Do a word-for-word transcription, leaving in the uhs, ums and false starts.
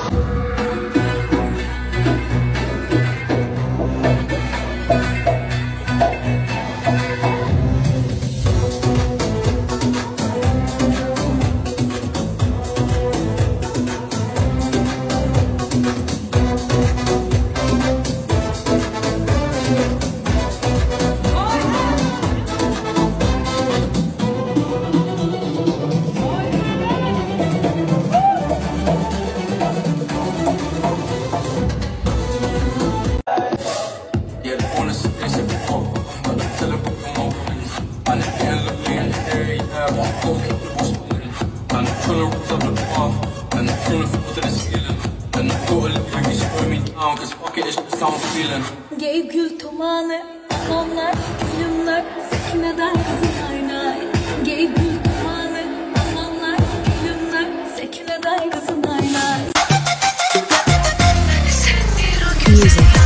Gey gül tomanı, onlar gülümler, sekmeden kızın aynay. Gey gül tomanı, onlar gülümler, sekmeden kızın aynay. Music.